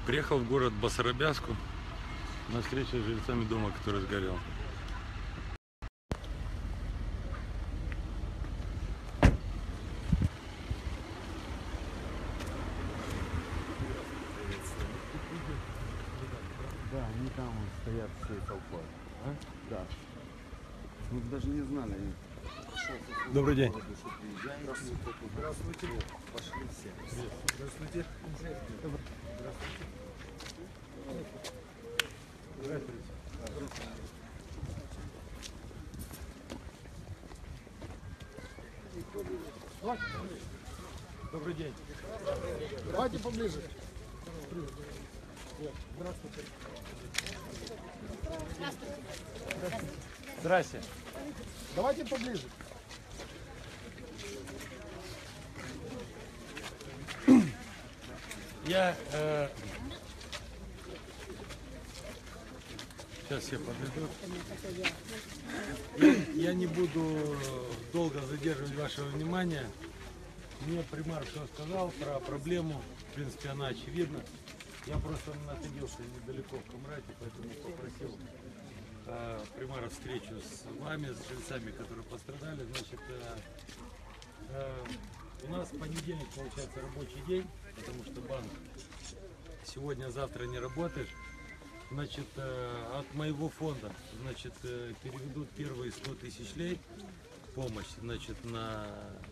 Приехал в город Басарабяску на встречу с жильцами дома, который сгорел. Да, они там стоят всей толпой. А? Да. Мы даже не знали. Добрый день. Здравствуйте. Пошли все. Здравствуйте. Добрый день. Давайте поближе. Здравствуйте. Здрасте. Давайте поближе. Я сейчас все подойдут. Я не буду долго задерживать вашего внимания. Мне примар все сказал про проблему. В принципе, она очевидна. Я просто находился недалеко в Камрате, поэтому попросил примара встречу с вами, с жильцами, которые пострадали. Значит, у нас в понедельник получается рабочий день, потому что банк сегодня-завтра не работает. Значит, от моего фонда, значит, переведут первые 100 тысяч лей помощь, значит, на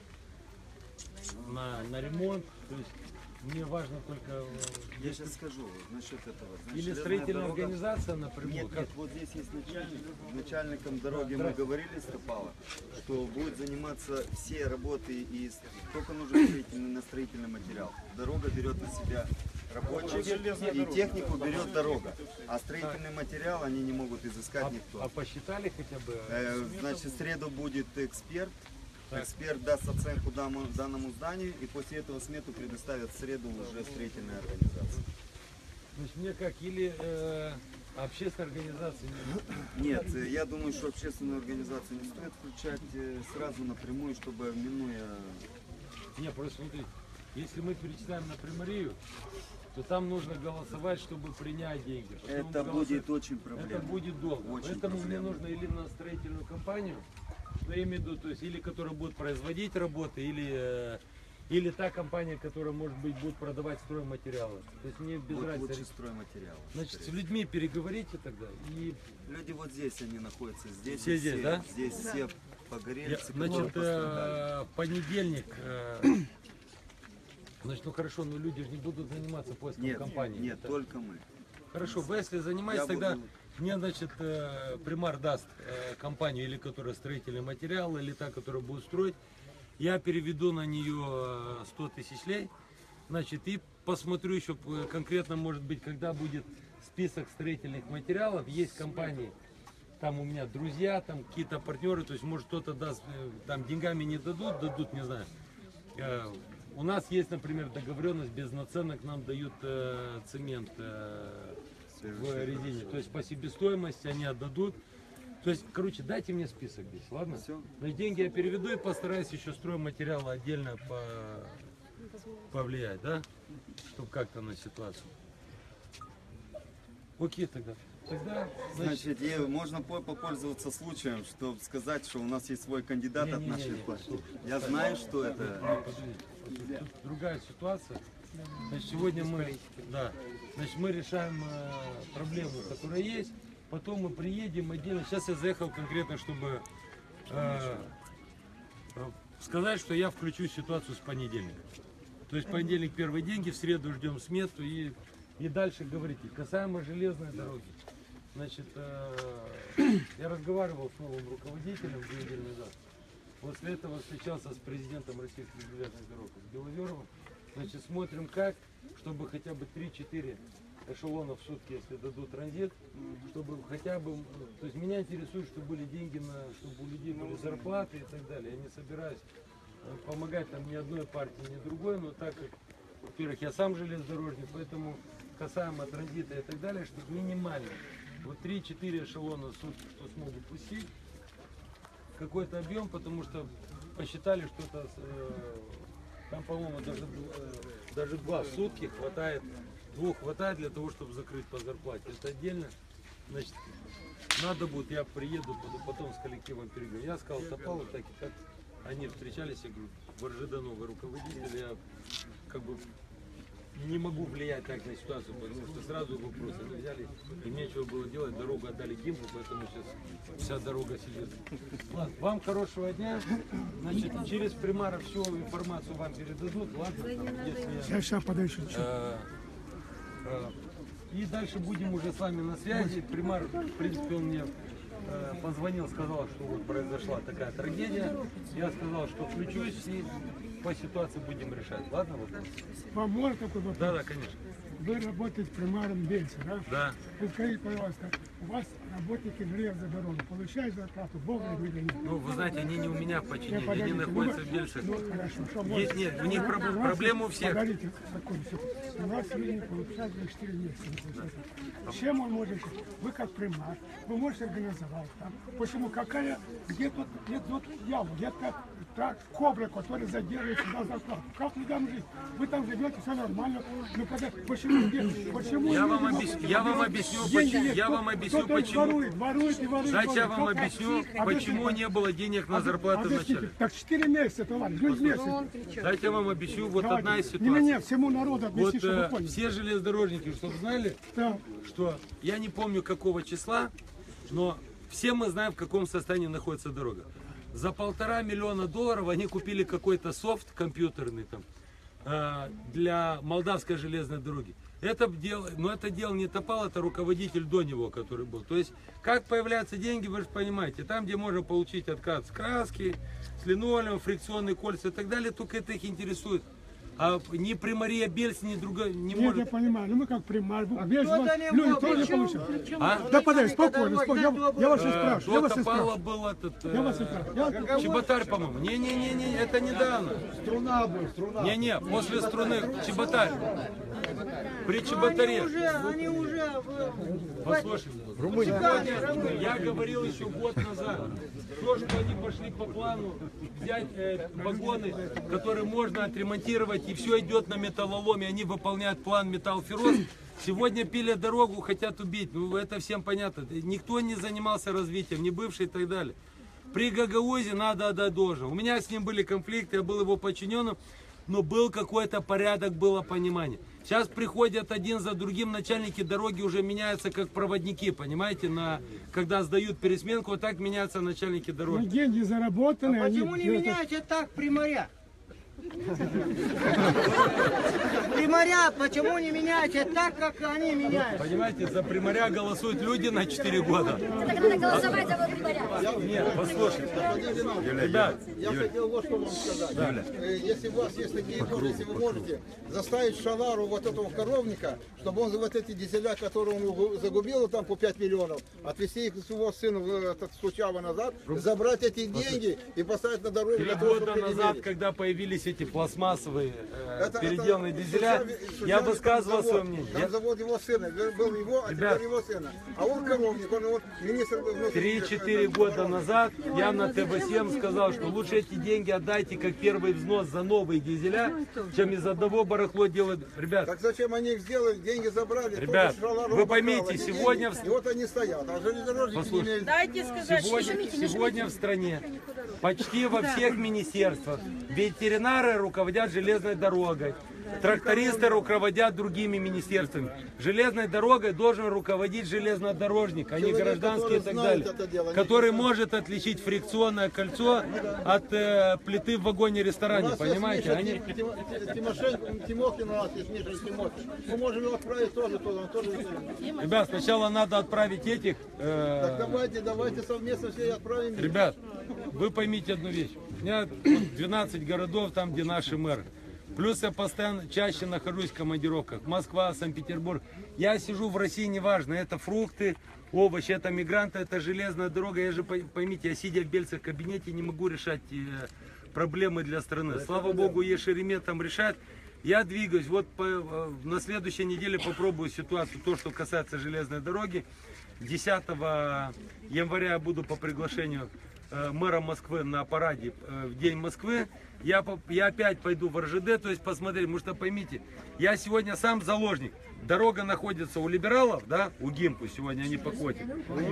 ремонт. То есть мне важно только... Я сейчас скажу насчет этого. Значит, Или строительная дорога... организация напрямую? Нет, нет, вот здесь есть начальник. Начальником дороги мы говорили с Топала, что будет заниматься все работы и только нужен на строительный материал. Дорога берет на себя рабочих и технику берет дорога. А строительный материал они не могут изыскать никто. А посчитали хотя бы? Значит, в среду будет эксперт. Эксперт даст оценку данному зданию, и после этого смету предоставят в среду уже строительная организация. Значит, мне как, или общественная организация? Нет, я думаю, что общественную организацию не стоит включать сразу напрямую, чтобы минуя... Не, просто смотрите, если мы перечисляем на примарию, то там нужно голосовать, чтобы принять деньги. Потом Это будет очень проблемно. Это будет долго. Очень Поэтому мне проблемно. нужно или на строительную компанию, что я имею в виду, то есть или которая будет производить работы, или та компания, которая, может быть, будет продавать стройматериалы. То есть мне без Вот разницы. лучше стройматериал. Значит, с людьми переговорите тогда. И Люди вот здесь они находятся, здесь Все здесь, да? Здесь все погорельцы, которые значит, пострадали. в понедельник, значит, ну хорошо, но люди же не будут заниматься поиском Нет, компании. нет, Это- только мы. Хорошо, вы если занимаетесь, Я тогда буду- мне, значит, примар даст компанию, или которая строительный материал, или та, которая будет строить. Я переведу на нее 100 тысяч лей, значит, и посмотрю еще конкретно, может быть, когда будет список строительных материалов. Есть компании, там у меня друзья, там какие-то партнеры, то есть, может, кто-то даст, там деньгами не дадут, дадут, не знаю. У нас есть, например, договоренность, без наценок нам дают цемент в резине. То есть по себестоимости они отдадут. То есть, короче, дайте мне список здесь, ладно? Всё. Значит, деньги я переведу и постараюсь еще стройматериалы отдельно повлиять, да? Чтобы как-то на ситуацию. Окей тогда. Тогда, Значит, и можно попользоваться случаем, чтобы сказать, что у нас есть свой кандидат от нашей партии. Я знаю, что это... Тут другая ситуация. Значит, сегодня мы, да, значит, мы решаем проблему, которая есть. Потом мы приедем отдельно. Сейчас я заехал конкретно, чтобы сказать, что я включу ситуацию с понедельника. То есть понедельник первые деньги, в среду ждем смету и дальше говорите. Касаемо железной дороги. Значит, я разговаривал с новым руководителем 2 недели назад. После этого встречался с президентом Российских железных дорог, с Беловеровым. Значит, смотрим как, чтобы хотя бы 3-4 эшелона в сутки, если дадут транзит, чтобы хотя бы, то есть меня интересует, чтобы были деньги, чтобы у людей были зарплаты и так далее. Я не собираюсь помогать там ни одной партии, ни другой, но так как, во-первых, я сам железнодорожник, поэтому касаемо транзита и так далее, чтобы минимально, вот 3-4 эшелона в сутки, что смогут пустить, какой-то объем, потому что посчитали, что это там, по-моему, даже 2 в сутки хватает 2 хватает для того, чтобы закрыть по зарплате. Это отдельно. Значит, надо будет, я приеду, буду потом с коллективом переговорить. Я сказал Топалу, так и так. Они встречались, я говорю, в РЖД новый руководитель, я как бы не могу влиять так на ситуацию, потому что сразу вопросы взяли, и нечего было делать, дорогу отдали Гимбу, поэтому сейчас вся дорога сидит. Ладно, вам хорошего дня, значит, через примара всю информацию вам передадут, ладно? Там, если, Сейчас подойду. и дальше будем уже с вами на связи. Примар, в принципе, он мне позвонил, сказал, что вот произошла такая трагедия. Я сказал, что включусь и по ситуации будем решать. Ладно, вопрос? Вам можно такой вопрос? Да, конечно. Вы работаете примаром Бельца, да? Да. Вы скажите, пожалуйста, у вас работники железной дороги получают зарплату вовремя или нет? Ну, вы знаете, они не у меня в подчинении, они Подождите, находятся в Бельцах. Ну, хорошо. Что Есть, нет, у них проблема у всех. Погодите, секунду, секунду. У нас средний получает за 4 месяца. не получается. Чем он может, вы как примар, вы можете организовать там. Почему, какая, где тут яма, где-то та кобра, которая задерживает сюда зарплату. Как вы там жить? Вы там живете, все нормально. Ну, почему Я вам люди объясню, я вам объясню, деньги почему. нет? Я вам объясню, Кто-то почему. ворует. Дайте я вам объясню, почему не было денег на зарплату Объясните. вначале. Так 4 месяца, товарищ, ну месяц. Дайте я вам объясню, вот одна из Не мне, ситуаций. всему народу Вот объясни, чтобы вы поняли. все железнодорожники, чтобы знали, Да. что я не помню какого числа, но все мы знаем, в каком состоянии находится дорога. За $1,5 миллиона они купили какой-то софт компьютерный там для Молдавской железной дороги. Это дело не Топал, это руководитель до него, который был. То есть, как появляются деньги, вы же понимаете, там, где можно получить откат с краски, с линолеум, фрикционные кольца и так далее, только это их интересует. А ни Примария Бельц, ни другая не Нет, я может. понимаю, ну мы как примар, люди тоже получают. А? Да подожди, спокойно, я вас не спрашиваю, я До вас не Топала спрашиваю. был этот Я вас не спрашиваю. Чеботарь, по-моему. Не, это недавно. Струна будет, струна. Не, после струны Чеботарь. При Чеботаре. Они уже Послушайте, сегодня я говорил еще год назад, то, что они пошли по плану взять вагоны, которые можно отремонтировать, и все идет на металлоломе, они выполняют план металлферроз. Сегодня пилят дорогу, хотят убить, ну это всем понятно. Никто не занимался развитием, не бывший и так далее. При Гагаозе надо отдать должное. У меня с ним были конфликты, я был его подчиненным, но был какой-то порядок, было понимание. Сейчас приходят один за другим, начальники дороги уже меняются как проводники, понимаете, когда сдают пересменку, вот так меняются начальники Ну, дороги. деньги заработаны, почему они не меняете так примаря? Примаря, почему не меняете так, как они меняют? Понимаете, за Примаря голосуют люди на 4 года. Так надо голосовать за вот Примаря. Нет, послушайте, ребят, Я хотел вот что вам сказать. Если у вас есть такие люди, если вы можете заставить Шалару вот этого коровника, чтобы он вот эти дизеля, которые он загубил там по 5 миллионов, отвезти их своего сына этот Случава назад, забрать эти деньги и поставить на дорогу. 3 для того, года чтобы назад, перемерить. когда появились эти пластмассовые Это переделанные дизеля, я высказывал свое мнение. Там завод его сына, был его, а Ребят, теперь его сына. А он коровник, он вот министр внутренних 3-4 года назад я на ТВ-7 сказал, что лучше эти деньги отдайте как первый взнос за новые дизеля, чем из одного барахло делать. Ребят, Так зачем они их сделали, деньги забрали? Ребят, только Шалару вы обокрал поймите, эти сегодня деньги, и вот они стоят, а железнодорожники не Послушайте. имеют. Дайте сказать, сегодня в стране почти во всех министерствах ветеринары руководят железной дорогой, трактористы руководят другими министерствами. Железной дорогой должен руководить железнодорожник, а не Человек, гражданский и так который знает далее, это дело, который может отличить фрикционное кольцо от плиты в вагоне-ресторане, понимаете? Они... Тимохин у нас есть, Миша Тимохин. Мы можем его отправить тоже туда, он тоже ветеринар. Ребят, сначала надо отправить этих... Так давайте совместно все и отправим. их. Ребят, вы поймите одну вещь. У меня 12 городов, там, где наши мэры. Плюс я постоянно чаще нахожусь в командировках. Москва, Санкт-Петербург. Я сижу в России, неважно, это фрукты, овощи, это мигранты, это железная дорога. Я же, поймите, я сидя в Бельцах в кабинете не могу решать проблемы для страны. Слава Богу, Шеремет там решает. Я двигаюсь. Вот на следующей неделе попробую ситуацию, то, что касается железной дороги. 10 января я буду по приглашению мэра Москвы на параде в День Москвы. Я опять пойду в РЖД, то есть посмотреть, потому что поймите, я сегодня сам заложник. дорога находится у либералов, да, у Гимпу, сегодня они покотят.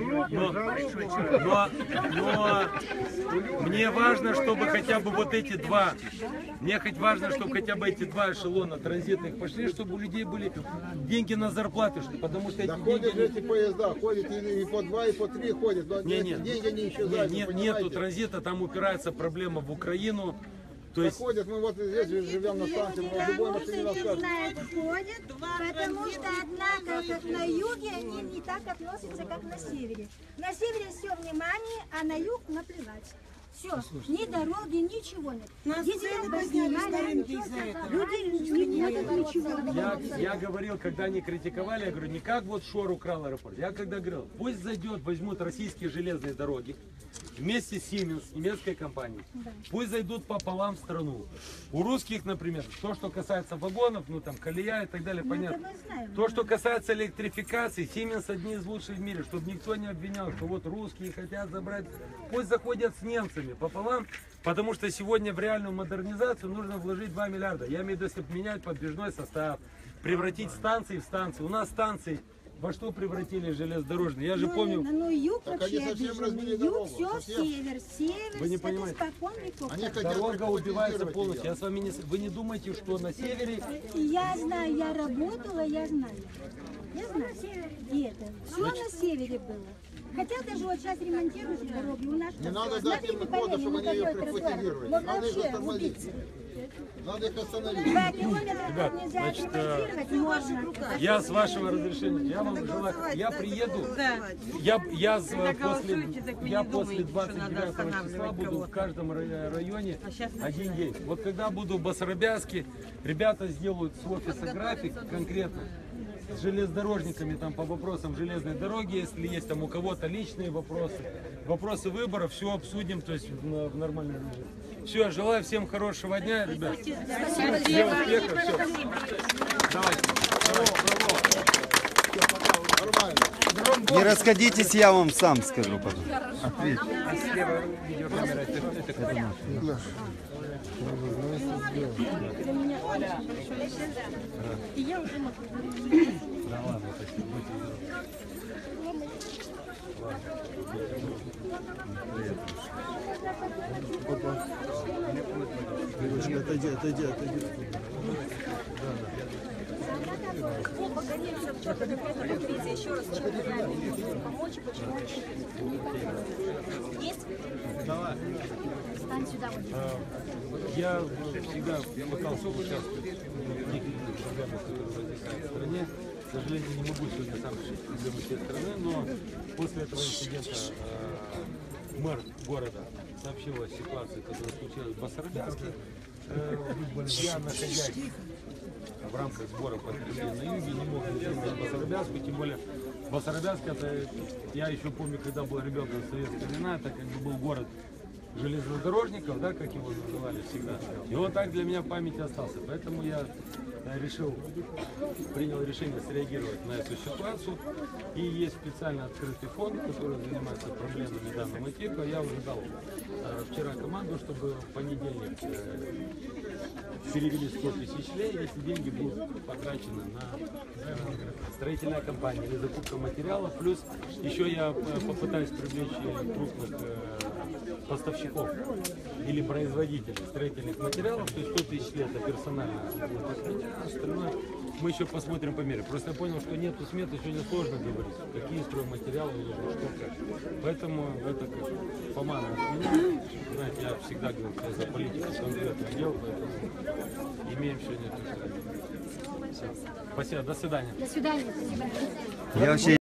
Но мне важно, чтобы хотя бы вот эти два, чтобы хотя бы эти два эшелона транзитных пошли, чтобы у людей были деньги на зарплаты, потому что эти Ходят же деньги... эти поезда, ходят и по 2, и по 3 ходят, но деньги не исчезают. Нету транзита, там упирается проблема в Украину. То есть... Ходят, мы вот здесь живем на станции, в любой машине нас скажут. Ходят, потому что, однако, как на юге, они не так относятся, как на севере. На севере все внимание, а на юг наплевать. Все, ни дороги, ничего нет. Дизель поснимали, люди не едут ничего. Я говорил, когда они критиковали, я говорю, не как вот Шор украл аэропорт. Я когда говорил, пусть зайдет, возьмут российские железные дороги, вместе с Siemens, немецкой компанией, пусть зайдут пополам в страну. У русских, например, то, что касается вагонов, ну там колея и так далее, понятно. То, что касается электрификации, Siemens одни из лучших в мире, чтобы никто не обвинял, что вот русские хотят забрать, пусть заходят с немцами пополам, потому что сегодня в реальную модернизацию нужно вложить 2 миллиарда. Я имею в виду, если менять подвижной состав, превратить станции в станции. У нас станции во что превратили железнодорожные? Я же помню... Ну, юг Так вообще они совсем обиженный. разбили Юг дорогу, все совсем. север. Север, Вы не это понимаете. спокон веков. Они хотят Дорога убивается прихватизировать полностью. ее. Я с вами не... Вы не думаете, что на севере... Я знаю, я работала, я знаю. Я знаю. И это. Все на севере было. Хотя даже вот сейчас ремонтируют дороги. У нас Не надо дать им кода, чтобы они ее прихватизировали. Надо их остановить. Надо их остановить. 2 километра Ребят, нельзя значит, ремонтировать, можно. Я с вашего разрешения, я вам желаю, я приеду, я после 29 числа буду в каждом районе один день. Вот когда буду в Басарабяске, ребята сделают с офиса график конкретно с железнодорожниками там по вопросам железной дороги, если есть там у кого-то личные вопросы выбора, все обсудим, то есть в нормальном режиме. Все, желаю всем хорошего дня, ребят. Всем успехов, все. Давайте. Нормально. Не расходитесь, я вам сам скажу потом. Отойди. Еще раз, помочь, почему есть? Стань сюда. Я всегда пытался участвовать в неких проблемах, которые возникают в стране. К сожалению, не могу сегодня сам решить проблемы всей страны, но после этого инцидента мэр города сообщил о ситуации, которая случилась в Басарабяске. Я, находясь в рамках сбора подкрепления на юге, не мог не ездить в Басарабяску, тем более Басарабяск, это, я еще помню, когда был ребенком в советские времена, это как бы был город железнодорожников, да, как его называли всегда. И он так для меня в памяти остался. Поэтому я принял решение среагировать на эту ситуацию. И есть специально открытый фонд, который занимается проблемами данного типа. Я уже дал вчера команду, чтобы в понедельник перевели 100 тысяч лей, если деньги будут потрачены на строительная компания или закупка материалов. Плюс еще я попытаюсь привлечь крупных поставщиков или производителей строительных материалов, то есть 100 тысяч лет это персонально будет отменено, а остальное мы еще посмотрим по мере. Просто я понял, что нету сметы, сегодня сложно говорить, какие стройматериалы нужны, что как. Поэтому это как помада от меня. Знаете, я всегда говорю, что я за политику конкретно дел, поэтому имеем сегодня эту сторону. Спасибо, до свидания. До свидания. Спасибо. Я вообще